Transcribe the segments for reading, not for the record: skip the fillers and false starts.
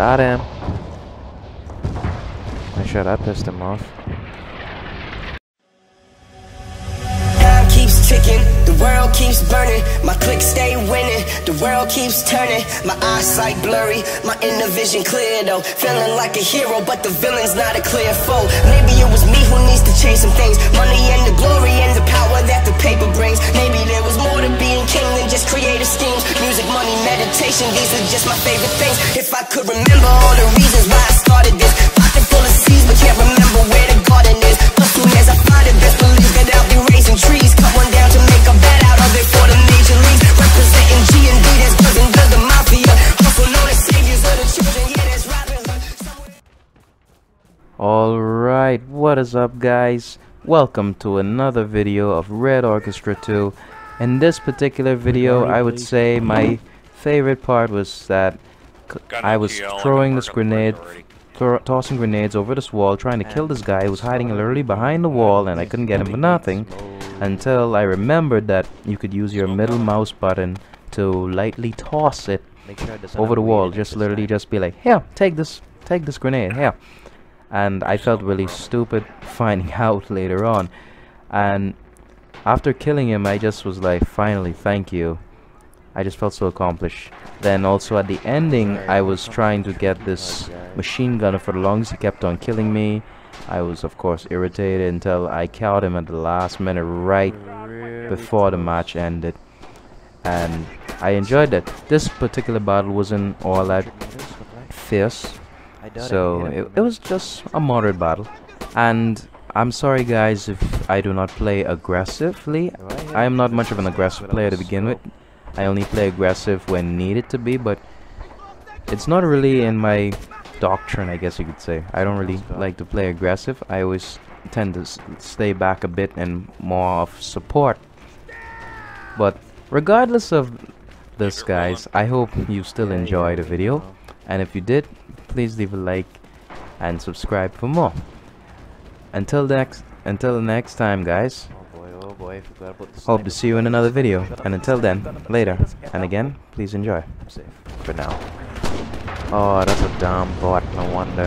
Got him. I'm sure that pissed him off. Time keeps ticking, the world keeps burning. My clicks stay winning, the world keeps turning. My eyesight blurry, my inner vision clear though. Feeling like a hero, but the villain's not a clear foe. Maybe it was me who needs to change some things. Money and the glory and the power that the paper brings. Maybe there was more to being king than just creative schemes. Music, money, meditation, these are just my favorite things. If I could remember all the reasons why I started this. Pocket full of seeds, but can't remember where the garden is. As soon as I find it, best believe that I'll be raising trees. Cut one down to make a bed out of it for the major leagues. Representing G&D, that's cousin to the mafia. Also known as saviors of the children, yeah, that's rappers. Alright, what is up guys? Welcome to another video of Red Orchestra 2. In this particular video, I would say my favorite part was that I was throwing this grenade, tossing grenades over this wall, trying to kill this guy who was hiding literally behind the wall, and I couldn't get him for nothing until I remembered that you could use your middle mouse button to lightly toss it over the wall. Just literally just be like, here, take this grenade, here. And I felt really stupid finding out later on. And after killing him, I just was like, finally, thank you. I just felt so accomplished. Then also at the ending, I was trying to get this machine gunner for the longest. He kept on killing me. I was of course irritated until I caught him at the last minute right before the match ended. And I enjoyed that. This particular battle wasn't all that fierce. So it was just a moderate battle. And I'm sorry guys if I do not play aggressively. I am not much of an aggressive player to begin with. I only play aggressive when needed to be, but it's not really in my doctrine, I guess you could say. I don't really like to play aggressive. I always tend to stay back a bit and more of support. But regardless of this guys, I hope you still enjoy the video. And if you did, please leave a like and subscribe for more. Until the next time guys, hope to see you in another video, and until then, later. And again, please enjoy. For now. Oh, that's a damn bot, no wonder.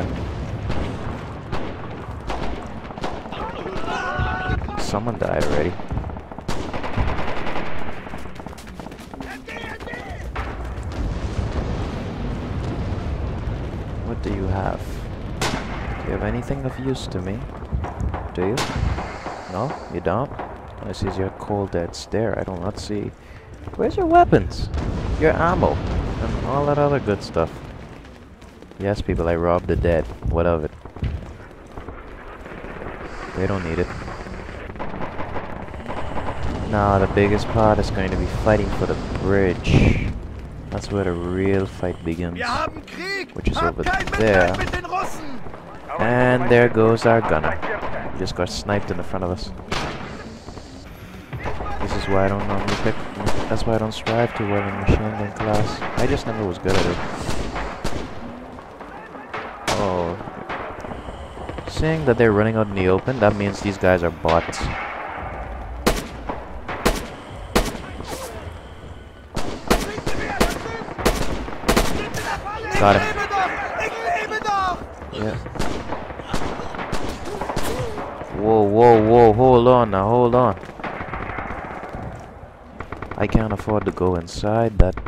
Someone died already. What do you have? Do you have anything of use to me? Do you? No? You don't? I see your cold dead stare. I do not see. Where's your weapons? Your ammo? And all that other good stuff. Yes, people, I robbed the dead. What of it? They don't need it. Now, the biggest part is going to be fighting for the bridge. That's where the real fight begins. Which is over there. And there goes our gunner. He just got sniped in the front of us. This is why I don't normally pick. That's why I don't strive to well in machine gun class. I just never was good at it. Oh. Seeing that they're running out in the open, that means these guys are bots. Got him. Yeah. Whoa, whoa, whoa, hold on now, hold on. I can't afford to go inside that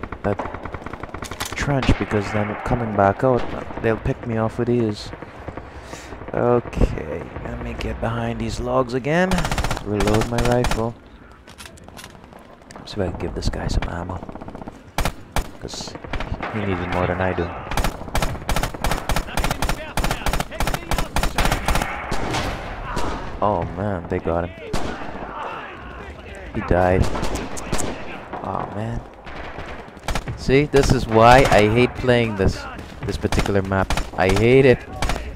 trench because then coming back out, they'll pick me off with these. Okay, let me get behind these logs again. Reload my rifle. See if I can give this guy some ammo. Because he needs it more than I do. Oh man, they got him. He died. Oh man. See, this is why I hate playing this particular map. I hate it.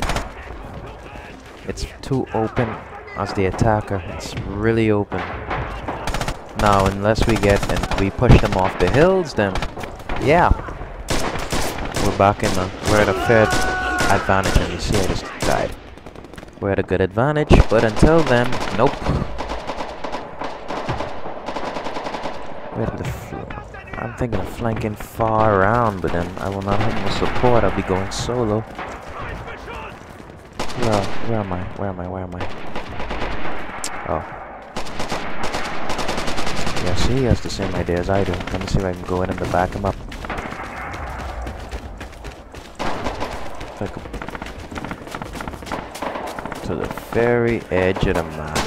It's too open as the attacker. It's really open. Now, unless we push them off the hills, then yeah, we're back in we're at a fair advantage. And you see, I just died. We're at a good advantage, but until then, nope. Where the I'm thinking of flanking far around, but then I will not have no support. I'll be going solo. Where am I? Where am I? Where am I? Oh. Yeah, see, he has the same idea as I do. Let me see if I can go in and back him up. To the very edge of the map.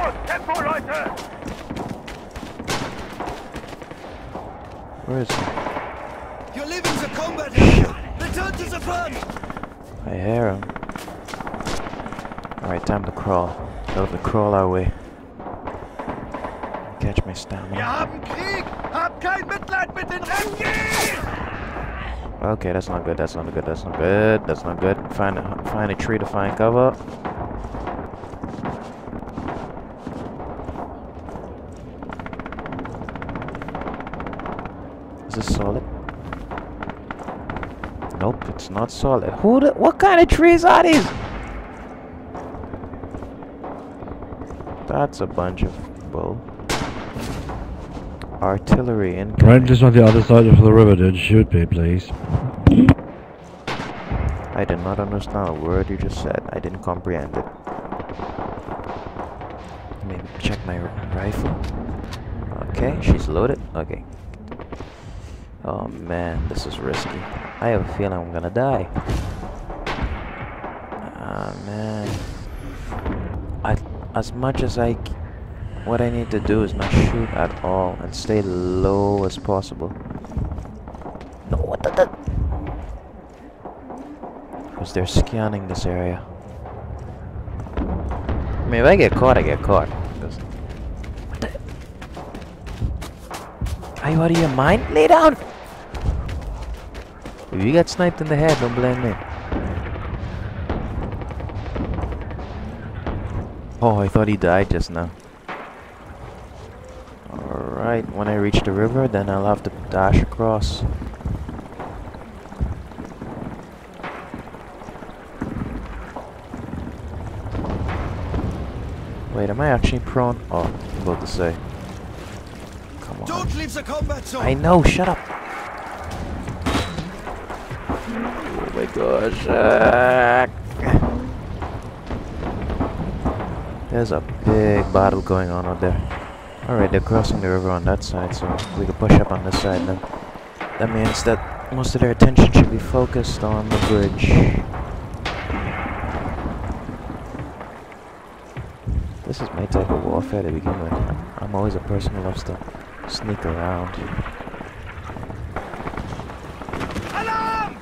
Where is he? You're leaving the combat area. Return to the front. I hear him. Alright, time to crawl. So to crawl our way. Catch my stamina. Wir haben Krieg. Hab kein Mitleid mit den Refugees. Okay, that's not good. That's not good. That's not good. That's not good. Find a tree to find cover. Is this solid? Nope, it's not solid. What kind of trees are these? That's a bunch of bull. Artillery incoming. Right, just on the other side of the river, then shoot me, please. I did not understand a word you just said. I didn't comprehend it. Let me check my rifle. Okay, she's loaded. Okay. Oh man, this is risky. I have a feeling I'm gonna die. Ah man. As much as what I need to do is not shoot at all and stay low as possible. No, what the? Because they're scanning this area. I mean, if I get caught, I get caught. What the? Are you out of your mind? Lay down! If you get sniped in the head, don't blame me. Oh, I thought he died just now. Alright, when I reach the river, then I'll have to dash across. Wait, am I actually prone? Oh, I'm about to say. Come on. Don't leave the combat zone. I know, shut up! Oh my gosh. There's a big battle going on out there. Alright, they're crossing the river on that side, so we can push up on this side then. That means that most of their attention should be focused on the bridge. This is my type of warfare to begin with. I'm always a person who loves to sneak around. Alarm!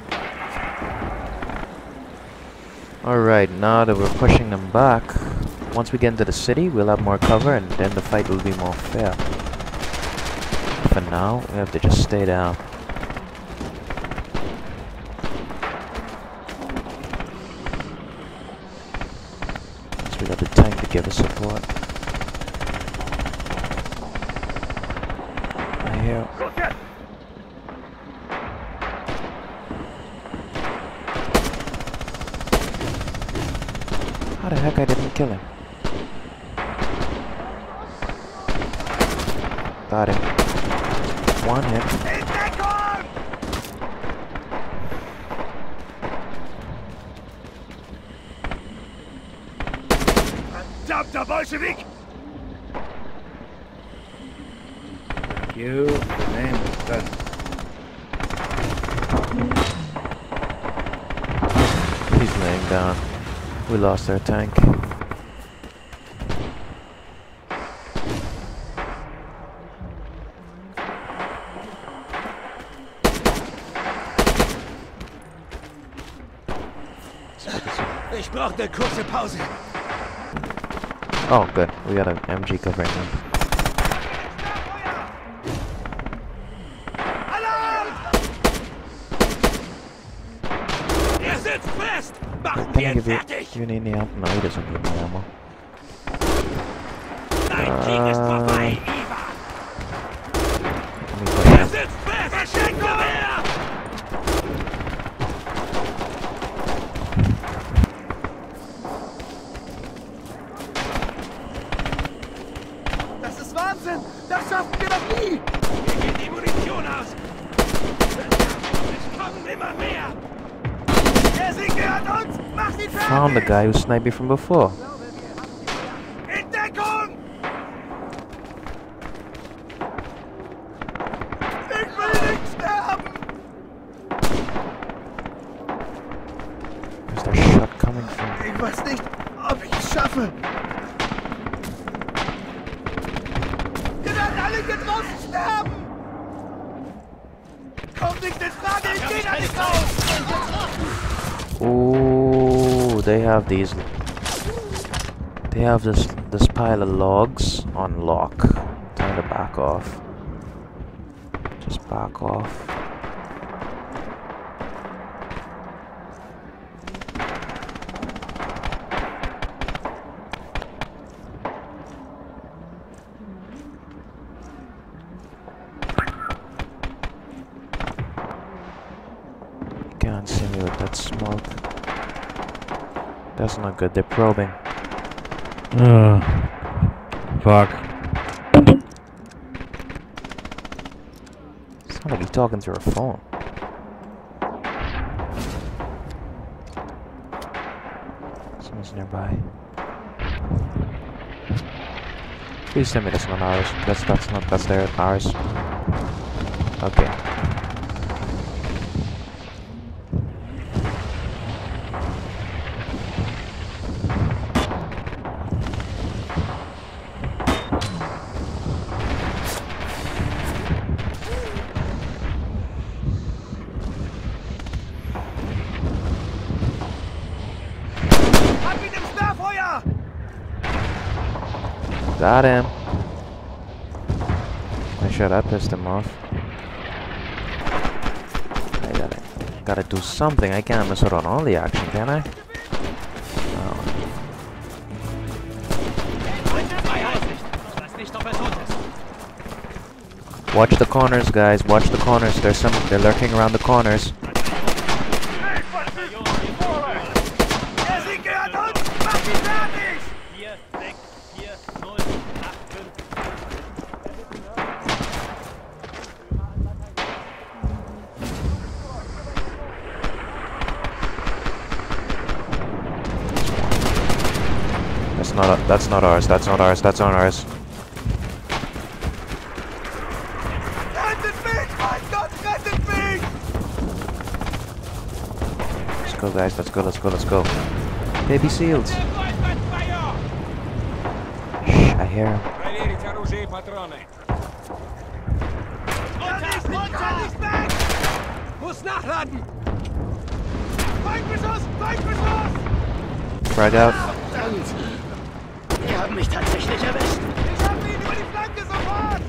Alright, now that we're pushing them back, once we get into the city, we'll have more cover and then the fight will be more fair. For now, we have to just stay down. So we got the tank to give us support. I hear. How the heck I didn't kill him? Got him. One hit. Verdammter Bolschewik! Thank you. The name is done. He's laying down. We lost our tank. Ich brauche eine kurze Pause. Oh, good. We got an MG covering him. Alarm! Er sitzt fest! Machen Can wir I ihn give fertig! you any ammo? No, he doesn't give me ammo. Dein Krieg ist vorbei, Ivan! Let me push Er him. sitzt fest! Versteckung her! Das ist Wahnsinn! Das schaffen wir doch nie! Mir geht die Munition aus! found the guy who sniped me from before. In Deckung! Ich will nicht sterben! Where's that shot coming from? Ich weiß nicht, ob ich es schaffe. Ihr werdet alle hier draußen sterben! Kommt nicht in Frage, ich gehe da nicht raus! Oh, they have these. They have this pile of logs on lock. Time to back off. Just back off. Can't see me with that smoke. That's not good. They're probing. Fuck. It's not like he's talking through a phone. Someone's nearby. Please tell me that's not ours. That's their ours. Okay. Hab ihn im Sperrfeuer! Got him. I sure that pissed him off. I gotta do something. I can't miss out on all the action, can I? Oh. Watch the corners, guys. Watch the corners. They're lurking around the corners. Der Sieg gehört uns! Mach ihn fertig! That's not ours. That's not ours. That's not ours. Rettet mich! Mein Gott, rettet mich! Let's go, guys. Let's go. Let's go. Let's go. Baby seals. Shh, I hear him. Ja, nicht weg! Muss nachladen! Feindbeschuss! Feindbeschuss! Frag out. Die haben mich tatsächlich erwischt. Ich hab ihn über die Flanke sofort!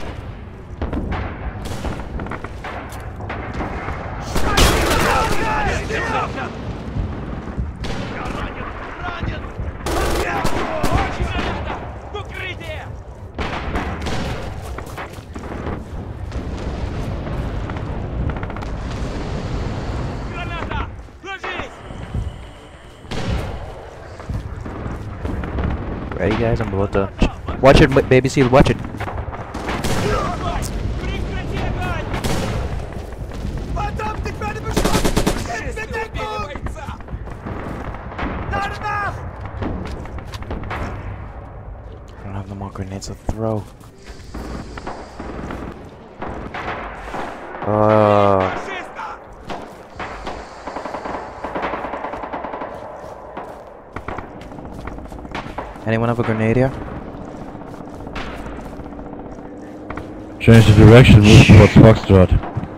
Ready, guys? I'm about to... Watch it, baby seal. Watch it. Verdammt, ich werde beschossen! In Bedeckung! Lade nach! I don't have no more grenades to throw. Faschista! Anyone have a grenade here? Change the direction, move towards Foxtrot.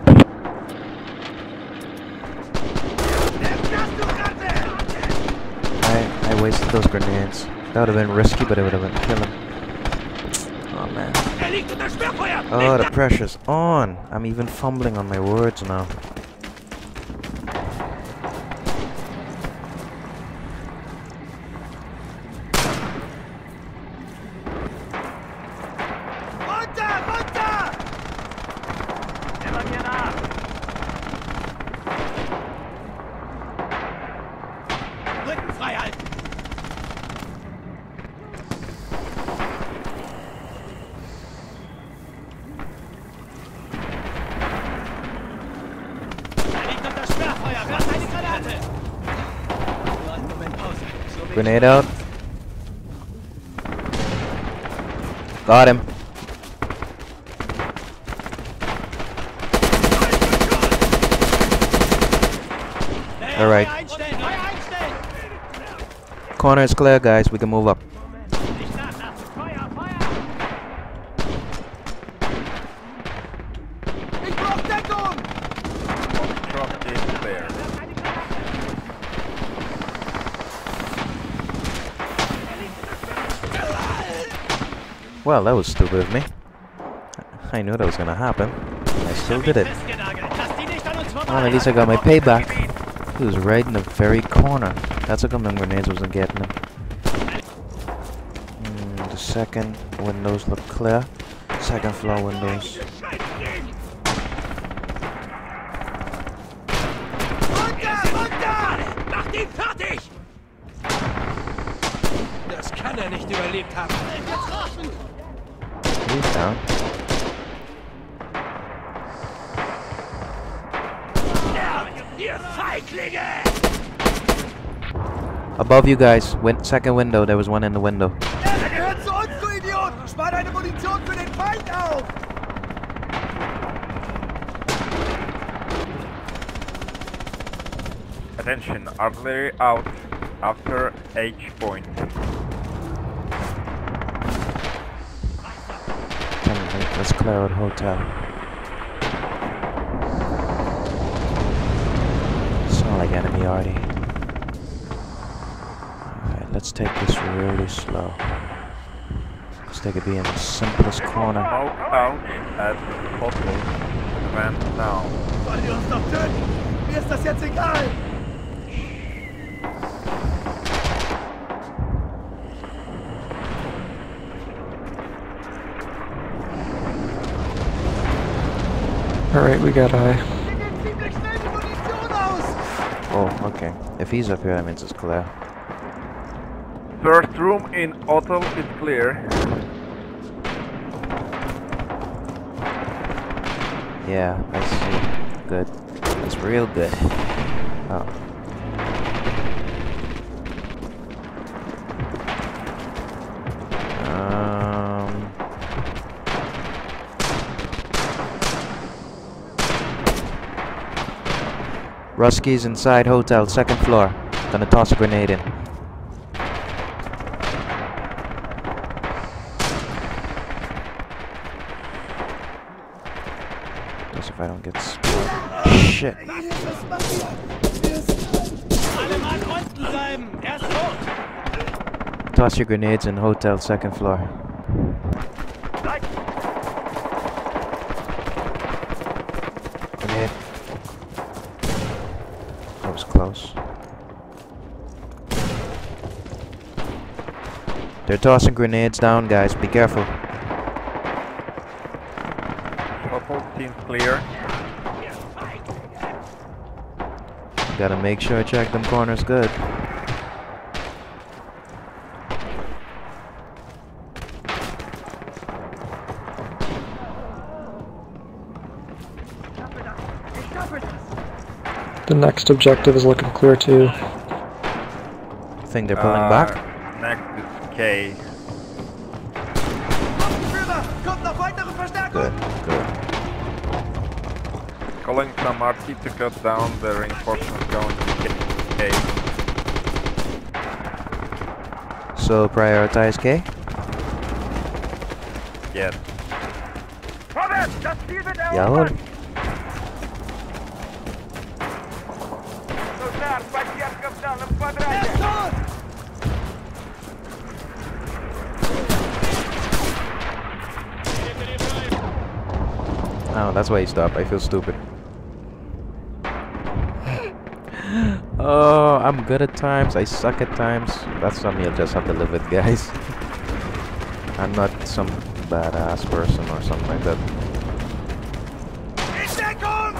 I wasted those grenades. That would have been risky, but it would have been killing. Oh man. Er liegt unter Sperrfeuer! Oh, the pressure's on. I'm even fumbling on my words now. Runter! Runter! Immer mir nach! Rücken frei halten! Er liegt unter Sperrfeuer! Werft eine Granate! Grenade out. Got him. Alright. Corner is clear, guys. We can move up. Ich brauch Deckung! Truck is clear. Well, that was stupid of me. I knew that was gonna happen. I still did it. Well, at least I got my payback. He was right in the very corner. That's how come them grenades wasn't getting him. The second windows look clear. Second floor windows. Macht ihn fertig! Das kann er nicht überlebt haben. He's down. Ihr Feiglinge! Above you guys. Second window. There was one in the window. Er gehört zu uns, du Idiot! Spar deine Munition für den Feind auf! Attention, artillery out after H point. Let's clear out hotel. It's not like enemy already. Alright, let's take this really slow. Let's take it be in the simplest corner. Smoke out at hotel. Advance now. Wollen die uns noch töten? Mir ist das jetzt egal! Alright, we got eye. Ziemlich schnell die Munition aus! Oh, okay. If he's up here, that means it's clear. First room in hotel is clear. Yeah, I see. Good. It's real good. Oh. Ruskies inside hotel, second floor. Gonna toss a grenade in. Guess if I don't get shit. Toss your grenades in hotel, second floor. Grenade. That was close. They're tossing grenades down, guys. Be careful. Hotel seems clear. Gotta make sure I check them corners good. The next objective is looking clear too. Think they're pulling back? Next is K. Führer, kommt noch weitere Verstärkung! Good, good. Calling some RT to cut down the reinforcements going to K. So prioritize K? Yes. Vorwärts, das Ziel wird Jawohl. Er ist tot! Oh, that's why he stopped. I feel stupid. Oh, I'm good at times. I suck at times. That's something you'll just have to live with, guys. I'm not some badass person or something like that. In Deckung!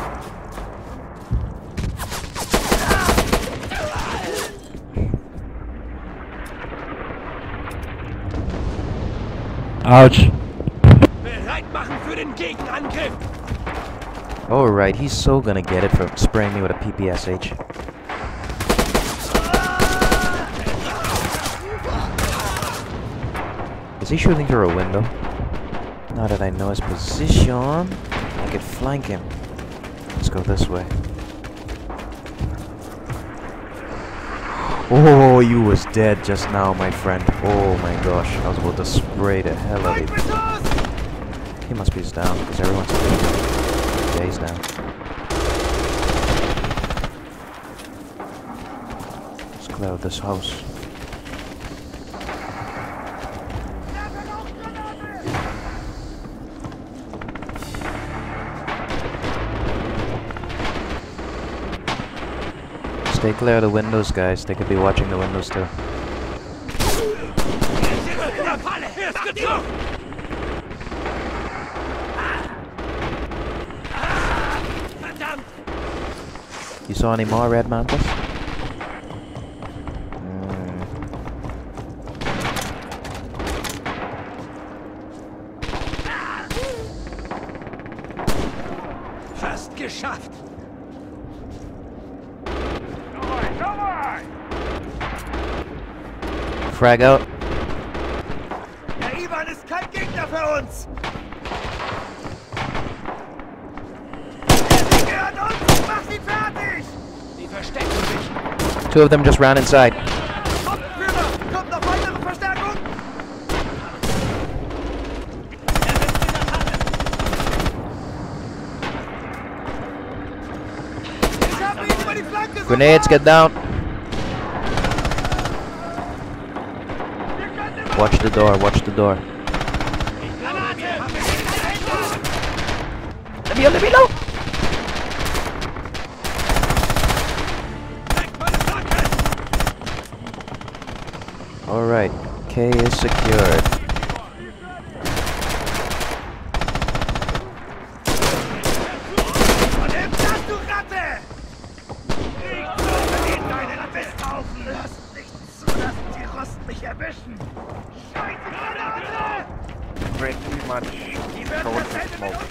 Ouch. Bereit machen für den Gegenangriff! Alright, he's so gonna get it for spraying me with a PPSH. Is he shooting through a window? Now that I know his position, I could flank him. Let's go this way. Oh, you was dead just now, my friend. Oh my gosh, I was about to spray the hell out of you. He must be down, because everyone's down. Yeah, he's down. Let's clear out this house. Stay clear of the windows, guys. They could be watching the windows too. You saw any more red mantis? Fast geschafft. Frag out. Der Ivan ist kein Gegner für uns. Er gehört uns. Mach sie fertig. Die verstecken sich. Two of them just ran inside. Kommt, Führer. Kommt noch weitere Verstärkung. Ich habe ihn über die Flanke. Grenades, get down. Watch the door, watch the door. Let me know. Alright, K is secured. Pretty much towards the smoke.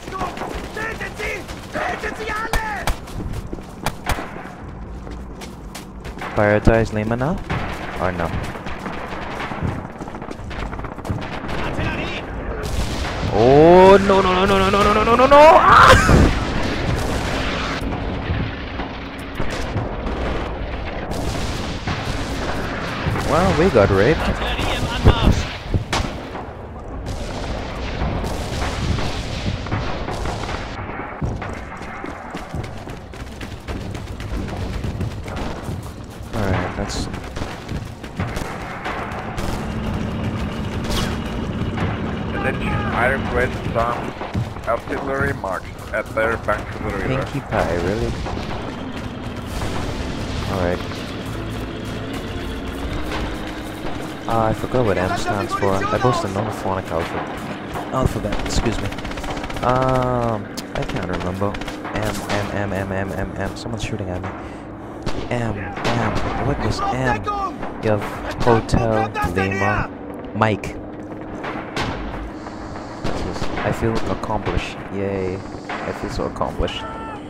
Prioritize Lima now? Or no? Oh no no no no no no no no no no! Ah! Well, we got raped. Alright, that's... Attention, I request some artillery marks at their bank to the river. Pinkie Pie, really? Alright. I forgot what M stands for. I boasted a monophonic alphabet, excuse me. I can't remember. M. Someone's shooting at me. M. What was M? You have Hotel, Lima, Mike. I feel accomplished. Yay. I feel so accomplished.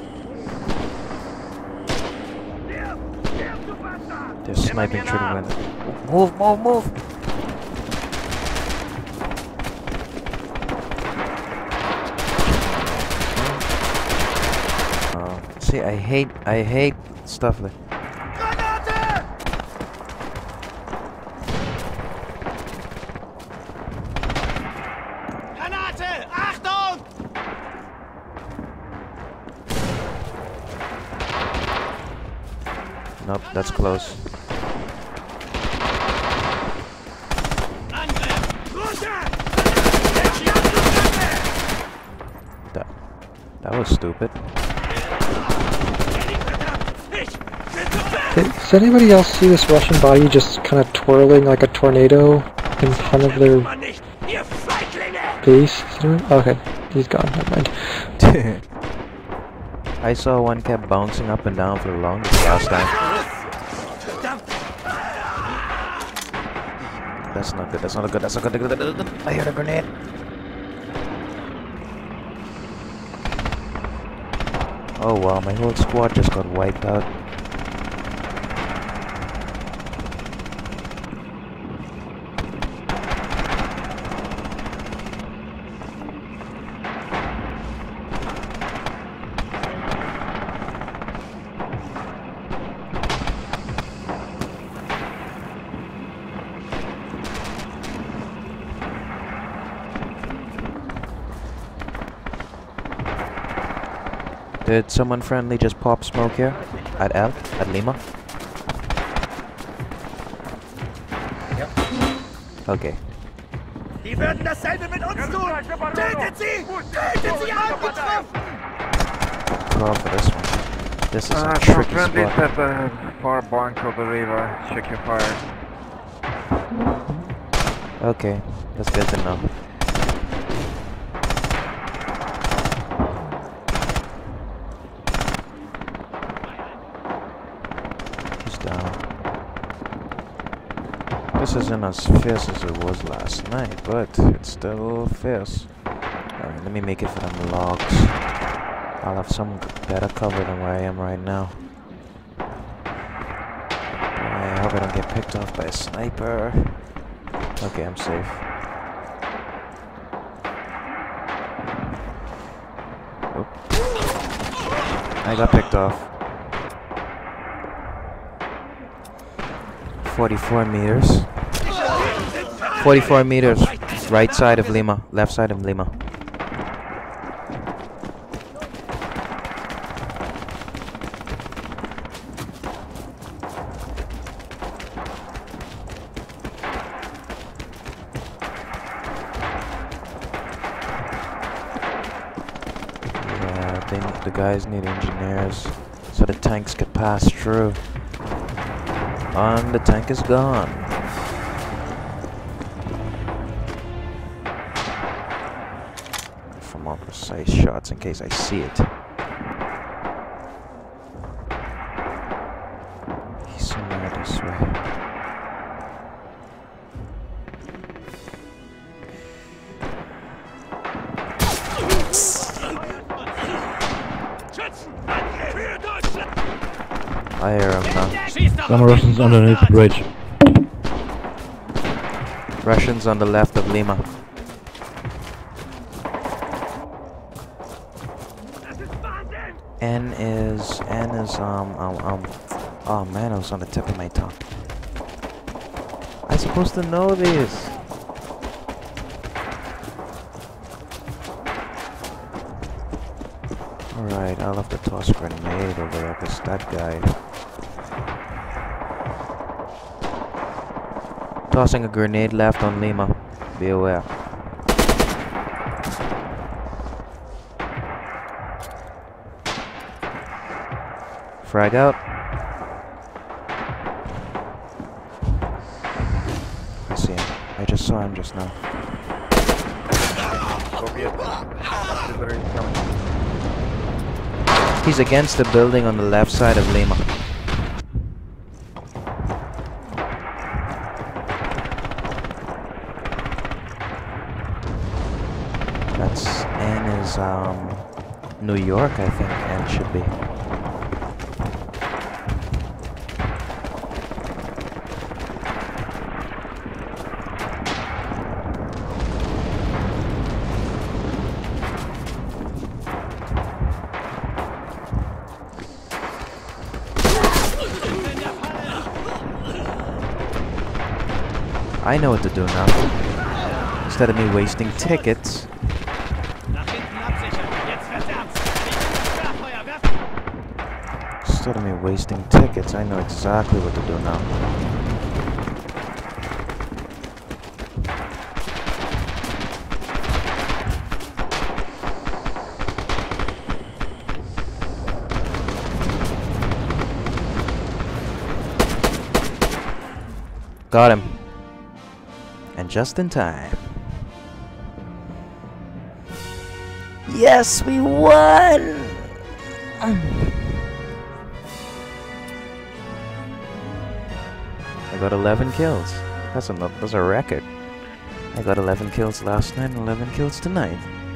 They're sniping through the window. Move! See, I hate stuff like... Granate! Achtung! Nope, that's close. That was stupid. Does anybody else see this Russian body just kind of twirling like a tornado in front of their base? Okay, he's gone, never mind. I saw one kept bouncing up and down for the longest last time. That's not good, that's not good. I heard a grenade. Oh wow, my whole squad just got wiped out. Did someone friendly just pop smoke here? At Lima? Yep. Okay. Die würden dasselbe mit uns tun! Tötet sie! Tötet sie angegriffen! Call for this one. This is a Some tricky friendlies spot. at the far bank of the river. Check your fire. Okay, that's good to know. He's down. This isn't as fierce as it was last night, but it's still fierce. Alright, let me make it for them logs. I'll have some better cover than where I am right now. I hope I don't get picked off by a sniper. Okay, I'm safe. Oop. I got picked off. 44 meters. 44 meters. Right side of Lima. Left side of Lima. The guys need engineers so the tanks could pass through. And the tank is gone. For more precise shots in case I see it. He's somewhere this way. I hear him now. Some Russians underneath the bridge. Russians on the left of Lima. N is oh man, I was on the tip of my tongue. I'm supposed to know this. Alright, I'll have to toss a grenade over there because that guy. Tossing a grenade left on Lima. Be aware. Frag out. I see him. I just saw him just now. Soviet artillery coming. He's against the building on the left side of Lima. That's N is New York, I think N should be. I know what to do now. Instead of me wasting tickets. Instead of me wasting tickets, I know exactly what to do now. Got him. And just in time. Yes, we won! I got 11 kills. That's a record. I got 11 kills last night and 11 kills tonight.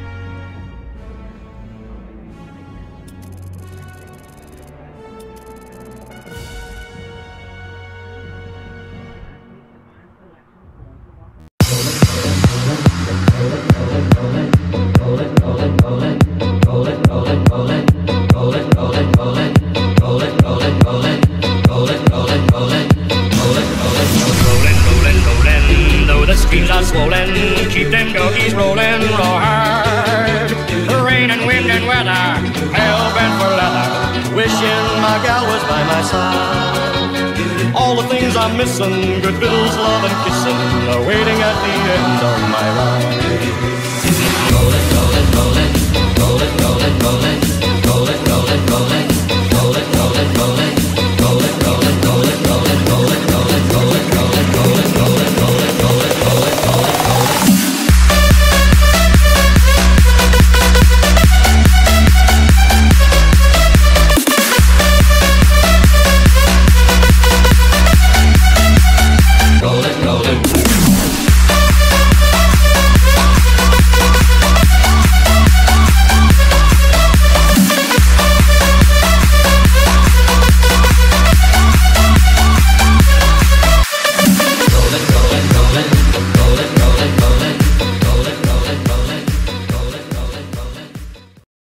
Keep them doggies rolling, roll hard. The rain and wind and weather, hell bent for my side. All the things I'm missing, good bills, love and kissing, are waiting at the end of my ride. Rolling, rolling, rolling, rolling, rolling, rolling.